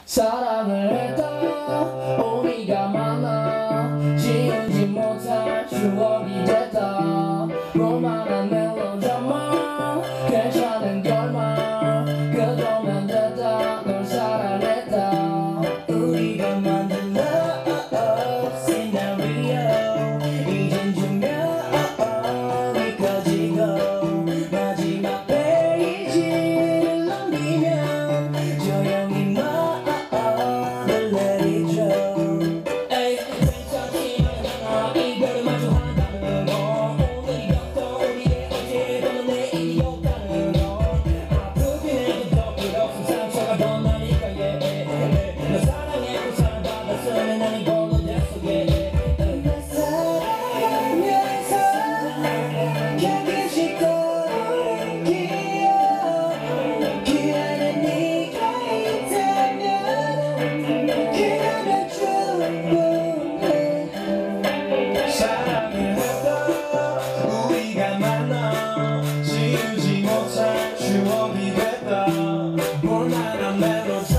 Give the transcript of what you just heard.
사랑을 했다 우리가 만나 지우지 못할 추억이 됐다 볼만한 멜로드라마 괜찮은 결말 그거면 됐다 널 사랑했다 우리가 만든 love scenario 이젠 조명이 꺼지고 마지막 페이지를 넘기면 조용히 추억이 됐다 볼만한 멜로디